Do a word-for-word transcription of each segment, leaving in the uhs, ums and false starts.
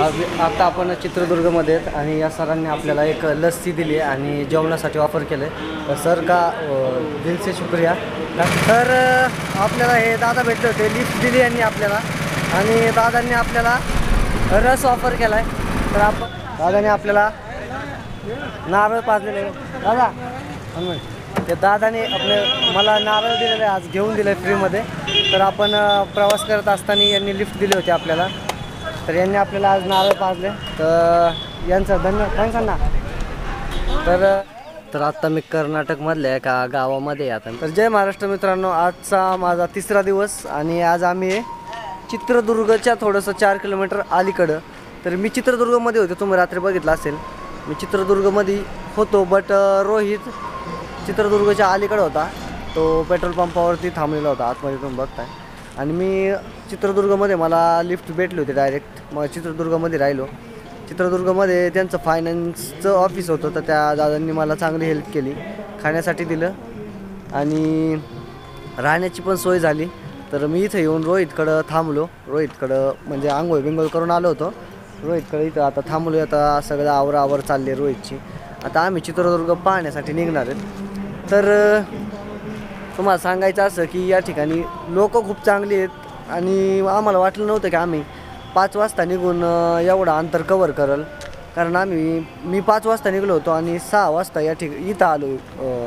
आता आपण चित्रदुर्गमध्ये आहेत आणि या सरांनी आपल्याला एक लस्सी दिली आणि जेवणासाठी ऑफर केलं आहे. सर का दिल से शुक्रिया. तर आपल्याला हे दादा भेटले होते, लिफ्ट दिली यांनी आपल्याला आणि दादांनी आपल्याला रस ऑफर केला आहे. तर आपण दादाने आपल्याला नारळ पाजलेले दादा ते दादाने आपले मला नारळ दिलेलं आहे, आज घेऊन दिलं आहे फ्रीमध्ये. तर आपण प्रवास करत असताना यांनी लिफ्ट दिली होती आपल्याला, तर यांनी आपल्याला आज नारळ पाजले, तर यांचं धन्यवाद थँक्स ना. तर तर आत्ता मी कर्नाटकमधल्या एका गावामध्ये आता. तर जय महाराष्ट्र मित्रांनो, आजचा माझा तिसरा दिवस आणि आज आम्ही चित्रदुर्गच्या थोडंसं चार किलोमीटर अलीकडं. तर मी चित्रदुर्गमध्ये होते, तुम्ही रात्री बघितलं असेल. मी चित्रदुर्गमध्ये होतो, बट रोहित चित्रदुर्गच्या अलीकडं होता, तो पेट्रोल पंपावरती थांबलेला होता आतमध्ये तुम्ही बघताय. आणि मी चित्रदुर्गमध्ये मला लिफ्ट भेटली होती डायरेक्ट, मग चित्रदुर्गमध्ये राहिलो. चित्रदुर्गमध्ये त्यांचं फायनान्सचं ऑफिस होतं, तर त्या दादांनी मला चांगली हेल्प केली, खाण्यासाठी दिलं आणि राहण्याची पण सोय झाली. तर मी इथं येऊन रोहितकडं थांबलो, रोहितकडं म्हणजे आंघोळ बिंघोळ करून आलो होतो रोहितकडे. इथं आता थांबलो, आता सगळं आवर आवर चालली आहे रोहितची. आता आम्ही चित्रदुर्ग पाहण्यासाठी निघणार आहेत. तर तुम्हाला सांगायचं असं की या ठिकाणी लोक खूप चांगली आहेत आणि आम्हाला वाटलं नव्हतं की आम्ही पाच वाजता निघून एवढं अंतर कवर करल, कारण आम्ही मी पाच वाजता निघलो होतो आणि सहा वाजता या ठिक इथं आलो.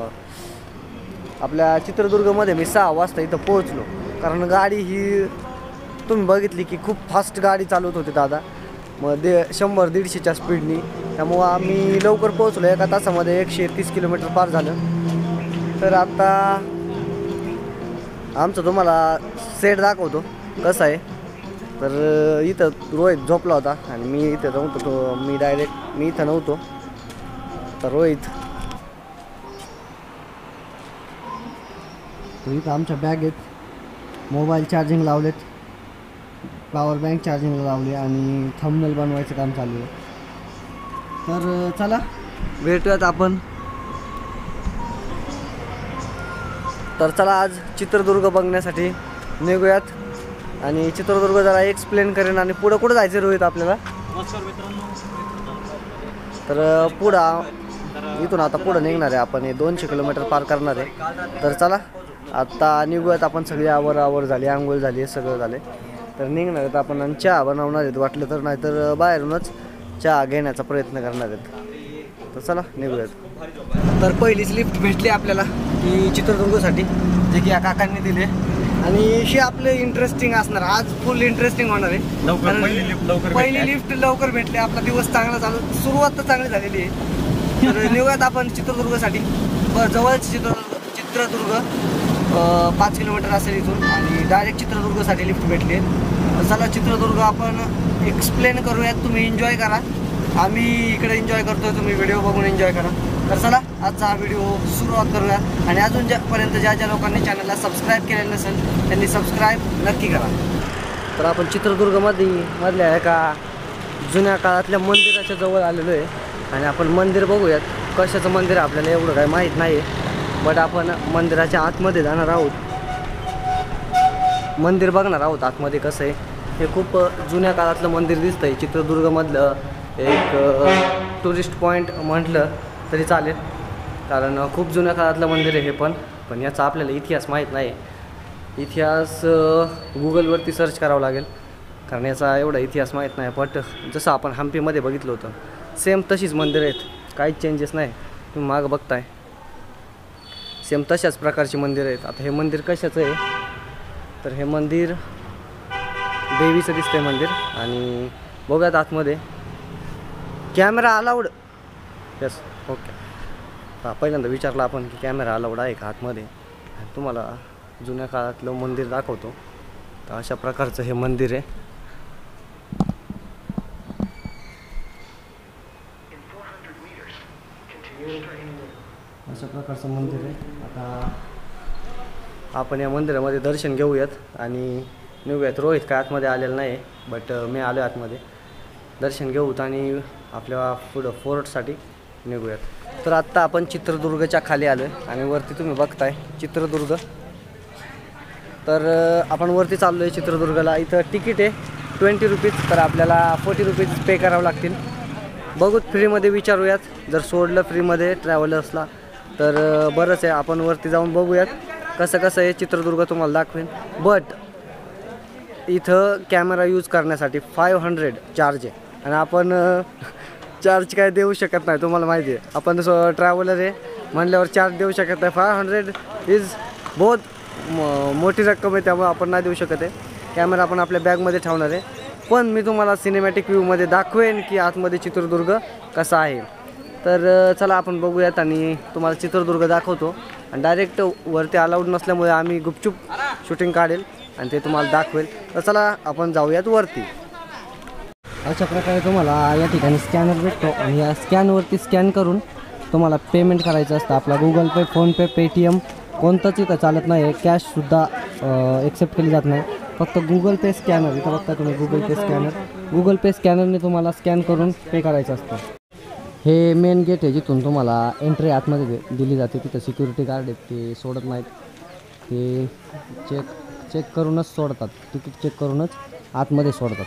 आपल्या चित्रदुर्गमध्ये मी सहा वाजता इथं पोहोचलो, कारण गाडी ही तुम्ही बघितली की खूप फास्ट गाडी चालवत होती दादा, मग दे शंभर दीडशेच्या स्पीडनी. त्यामुळं आम्ही लवकर पोहोचलो, एका तासामध्ये एकशे तीस किलोमीटर पार झालं. तर आता आमचं तुम्हाला सेट दाखवतो कसं आहे. तर इथं रोहित झोपला होता आणि मी इथं नव्हतो, तो मी डायरेक्ट मी इथं नव्हतो. तर रोहित इथं आमच्या बॅग आहेत, मोबाईल चार्जिंग लावलेत, पॉवर बँक चार्जिंगला लावली आणि थंबनेल बनवायचं काम चालू आहे. तर चला भेटूयात आपण. तर चला आज चित्रदुर्ग बघण्यासाठी निघूयात आणि चित्रदुर्ग जरा एक्सप्लेन करेन आणि पुढं कुठं जायचं रोहित आपल्याला. तर पुढं इथून आता पुढं निघणार आहे आपण, हे दोनशे किलोमीटर पार करणार आहे. तर चला आत्ता निघूयात आपण. सगळी आवर आवर झाली, आंघोळ झाली, सगळं झाले. तर निघणार आहेत आपण आणि चहा बनवणार आहेत वाटलं तर, नाही तर बाहेरूनच चहा घेण्याचा प्रयत्न करणार आहेत. तर चला निघूयात. तर पहिलीच लिफ्ट भेटली आपल्याला की चित्रदुर्गसाठी, जे की या काकांनी दिले आणि हे आपलं इंटरेस्टिंग असणार, आज फुल इंटरेस्टिंग होणार आहे. पहिली लिफ्ट लवकर भेटली, आपला दिवस चांगला चालू, सुरुवात तर चांगली झालेली आहे. तर निघूयात आपण चित्रदुर्गसाठी. जवळच चित्र चित्रदुर्ग पाच किलोमीटर असेल इथून आणि डायरेक्ट चित्रदुर्गसाठी लिफ्ट भेटली आहे. चला चित्रदुर्ग आपण एक्सप्लेन करूयात, तुम्ही एन्जॉय करा. आम्ही इकडे एन्जॉय करतोय, तुम्ही व्हिडिओ बघून एन्जॉय करा. तर चला आजचा हा व्हिडिओ सुरुवात करूया. आणि अजून ज्यापर्यंत ज्या ज्या लोकांनी चॅनलला सबस्क्राईब केलेलं नसेल त्यांनी सबस्क्राईब नक्की करा. तर आपण चित्रदुर्गमध्ये मधल्या एका जुन्या काळातल्या मंदिराच्या जवळ आलेलो आहे आणि आपण मंदिर बघूयात. कशाचं मंदिर आपल्याला एवढं काही माहीत नाही, बट आपण मंदिराच्या आतमध्ये जाणार आहोत, मंदिर बघणार आहोत आतमध्ये कसं आहे. हे खूप जुन्या काळातलं मंदिर दिसतं आहे, चित्रदुर्गमधलं एक टुरिस्ट पॉईंट म्हटलं तरी चालेल, कारण खूप जुन्या काळातलं मंदिर आहे हे. पण पण याचा आपल्याला इतिहास माहीत नाही. इतिहास गुगलवरती सर्च करावं लागेल, कारण याचा एवढा इतिहास माहीत नाही. बट जसं आपण हम्पीमध्ये बघितलं होतं सेम तशीच मंदिरं आहेत, काहीच चेंजेस नाही. तुम्ही मागं बघताय सेम तशाच प्रकारची मंदिरं आहेत. आता हे मंदिर कशाचं आहे, तर हे मंदिर देवीचं दिसतंय मंदिर. आणि बघूयात आतमध्ये. Camera allowed, yes okay. हां पहिल्यांदा विचारलं आपण की कॅमेरा अलाउड आहे का आतमध्ये. तुम्हाला जुन्या काळातलं मंदिर दाखवतो. तर अशा प्रकारचं हे मंदिर आहे. अशा प्रकारचं मंदिर आहे. आता आपण या मंदिरामध्ये दर्शन घेऊयात आणि निघूयात. रोहित काय आतमध्ये आलेलं नाही, बट मी आलो आतमध्ये. दर्शन घेऊत आणि आपल्या पुढं फोर्टसाठी निघूयात. तर आत्ता आपण चित्रदुर्गच्या खाली आलो आहे आणि वरती तुम्ही बघताय चित्रदुर्ग. तर आपण वरती चाललो आहे चित्रदुर्गला. इथं तिकीट आहे ट्वेंटी रुपीज, तर आपल्याला फोर्टी रुपीज पे करावं लागतील. बघूत फ्रीमध्ये विचारूयात, जर सोडलं फ्रीमध्ये ट्रॅव्हलर्सला तर बरंच आहे. आपण वरती जाऊन बघूयात कसं कसं आहे. चित्रदुर्ग तुम्हाला दाखवेन. बट इथं कॅमेरा यूज करण्यासाठी फाईव्ह हंड्रेड चार्ज आहे आणि आपण चार्ज काय देऊ शकत नाही. तुम्हाला माहिती आहे आपण सो ट्रॅव्हलर आहे म्हणल्यावर चार्ज देऊ शकत नाही. फाय हंड्रेड इज बहुत मोठी रक्कम आहे, त्यामुळे आपण नाही देऊ शकत आहे. कॅमेरा आपण आपल्या बॅगमध्ये ठेवणार आहे. पण मी तुम्हाला सिनेमॅटिक व्ह्यूमध्ये दाखवेन की आतमध्ये चित्रदुर्ग कसा आहे. तर चला आपण बघूयात आणि तुम्हाला चित्रदुर्ग दाखवतो. आणि डायरेक्ट वरती अलाउड नसल्यामुळे आम्ही गुपचूप शूटिंग काढेल आणि ते तुम्हाला दाखवेल. तर चला आपण जाऊयात वरती. अशा प्रकारे तुम्हाला या ठिकाणी स्कॅनर भेटतो आणि या स्कॅनवरती स्कॅन करून तुम्हाला पेमेंट करायचं असतं. आपला गुगल पे, फोनपे, पेटीएम कोणतंच इथं चालत नाही आहे. कॅशसुद्धा एक्सेप्ट केली जात नाही. फक्त गुगल पे स्कॅनर, इथं बघता तुम्ही Google Pay scanner. Google Pay स्कॅनरने तुम्हाला स्कॅन करून पे करायचं असतं. हे मेन गेट आहे जिथून तुम्हाला एंट्री आतमध्ये दिली जाते. तिथं सिक्युरिटी गार्ड आहेत, ते सोडत नाहीत. ते चेक चेक करूनच सोडतात, तिकीट चेक करूनच आतमध्ये सोडतात.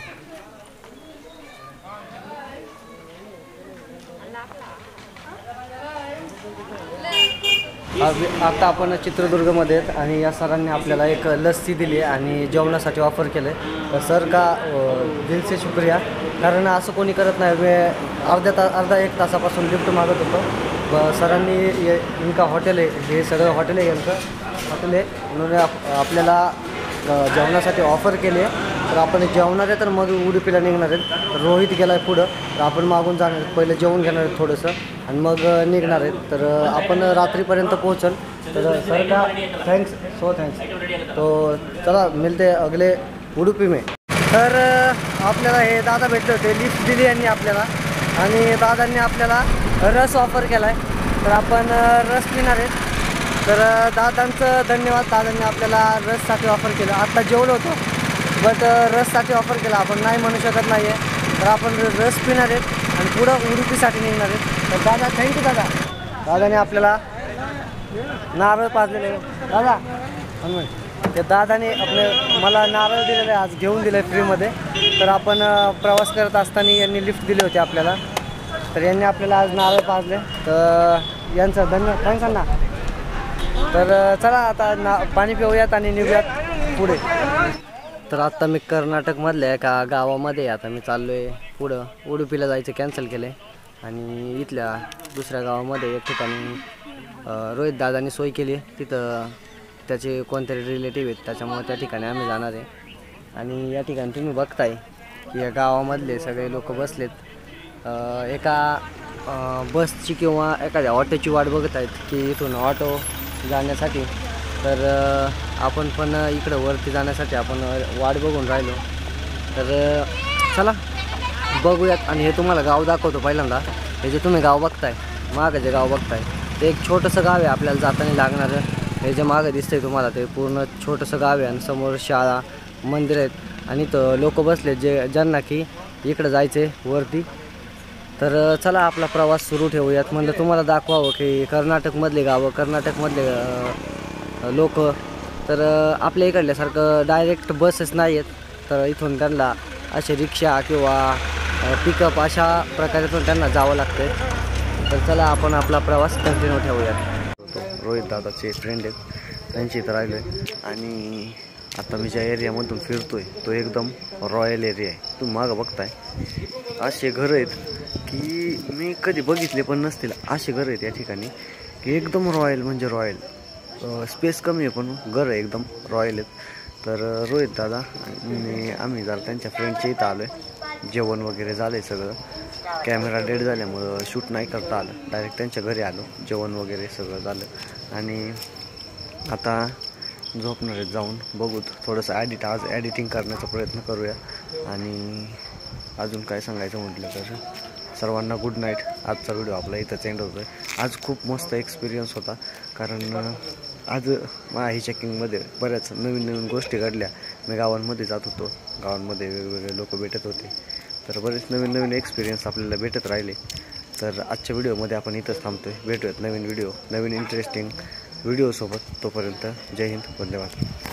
आता आपण चित्रदुर्गमध्ये आहेत आणि या सरांनी आपल्याला एक लस्सी दिली आणि जेवणासाठी ऑफर केलं आहे. तर सर का दिल से शुक्रिया, कारण असं कोणी करत नाही. मी अर्ध्या ता अर्धा एक तासापासून लिफ्ट मागत होतो. सरांनी ये इनका हॉटेल आहे, हे सगळं हॉटेल आहे यांचं हॉटेल आहे म्हणून आप आपल्याला जेवणासाठी ऑफर केले. तर आपण जेवणार आहे तर मग उडुपीला निघणार आहेत. रोहित गेला आहे पुढं, तर आपण मागून जाणार आहेत. पहिले जेवून घेणार आहेत थोडंसं आणि मग निघणार आहेत. तर आपण रात्रीपर्यंत पोहोचल. तर सर का थँक्स, सो थँक्स. तो चला मिलते अगले उडुपी में. तर आपल्याला हे दादा भेटले होते, लिफ्ट दिली यांनी आपल्याला आणि दादांनी आपल्याला रस ऑफर केला आहे. तर आपण रस पिणार आहेत. तर दादांचं धन्यवाद. दादांनी आपल्याला रससाठी ऑफर केलं. आत्ता जेवलो होतो बट रससाठी ऑफर केला, आपण नाही म्हणू शकत नाही आहे. तर आपण रस पिणार आहेत आणि पुढं उडुपीसाठी निघणार आहेत. तर दादा थँक्यू दादा. दादाने आपल्याला नारळ पाजलेले दादा म्हणून ते दादाने आपले मला नारळ दिलेले आहे, आज घेऊन दिले फ्रीमध्ये. तर आपण प्रवास करत असताना यांनी लिफ्ट दिली होती आपल्याला. तर यांनी आपल्याला आज नारळ पाजले. तर यांचं धन्यवाद, थँक्स अण्णा. तर चला आता ना पाणी पिऊयात आणि निघूयात पुढे. तर आत्ता मी कर्नाटकमधल्या एका गावामध्ये आता मी चाललो आहे पुढं. उडुपीला जायचं कॅन्सल केलं आहे आणि इथल्या दुसऱ्या गावामध्ये एक ठिकाणी रोहित दादांनी सोय केली आहे. तिथं त्याचे कोणतरी रिलेटिव्ह आहेत, त्याच्यामुळे त्या ठिकाणी आम्ही जाणार आहे. आणि या ठिकाणी तुम्ही बघताय की या गावामधले सगळे लोक बसलेत एका बसची किंवा एखाद्या ऑटोची वाट बघत आहेत की इथून ऑटो जाण्यासाठी. तर आपण पण इकडं वरती जाण्यासाठी आपण वाट बघून राहिलो. तर चला बघूयात आणि हे तुम्हाला गाव दाखवतो पहिल्यांदा. हे जे तुम्ही गाव बघताय, मागं जे गाव बघताय ते एक छोटंसं गाव आहे आपल्याला जाताना लागणारं. हे जे मागं दिसतंय तुम्हाला ते पूर्ण छोटंसं गाव आहे आणि समोर शाळा, मंदिर आहेत आणि इथं लोक बसलेत जे ज्यांना की इकडं जायचं आहे वरती. तर चला आपला प्रवास सुरू ठेवूयात. म्हणलं तुम्हाला दाखवावं की कर्नाटकमधले गावं, कर्नाटकमधले लोक. तर आपल्या इकडल्यासारखं डायरेक्ट बसेस नाही आहेत, तर इथून त्यांना असे रिक्षा किंवा पिकअप अशा प्रकारे पण त्यांना जावं लागतं. तर चला आपण आपला प्रवास कंटिन्यू ठेवूयात. रोहित दादाचे फ्रेंड आहेत, त्यांची इथं राहिलो आहे आणि आता मी ज्या एरियामधून फिरतो आहे तो एकदम रॉयल एरिया आहे. तुम्ही मागं बघताय असे घरं आहेत की मी कधी बघितले पण नसतील. असे घरं आहेत या ठिकाणी की एकदम रॉयल म्हणजे रॉयल. स्पेस कमी आहे पण घरं एकदम रॉयल आहेत. तर रोहित दादा आणि आम्ही जरा त्यांच्या फ्रेंडच्या इथं आलो आहे. जेवण वगैरे झालं आहे सगळं. कॅमेरा डेड झाल्यामुळं शूट नाही करता आलं, डायरेक्ट त्यांच्या घरी आलो. जेवण वगैरे सगळं झालं आणि आता झोपणार आहेत जाऊन. बघूत थोडंसं ॲडिट आज ॲडिटिंग करण्याचा प्रयत्न करूया. आणि अजून काय सांगायचं म्हटलं तर सर्वांना गुड नाईट. आजचा व्हिडिओ आपला इथंच एंड होतो आहे. आज खूप मस्त एक्सपिरियन्स होता, कारण आज माही चेकिंगमध्ये बऱ्याच नवीन नवीन गोष्टी घडल्या. मी गावांमध्ये जात होतो, गावांमध्ये वेगवेगळे लोक भेटत होते, तर बरेच नवीन नवीन एक्सपिरियन्स आपल्याला भेटत राहिले. तर आजच्या व्हिडिओमध्ये आपण इथंच थांबतो आहे. भेटूयात नवीन व्हिडिओ नवीन इंटरेस्टिंग व्हिडिओसोबत. तोपर्यंत जय हिंद, धन्यवाद.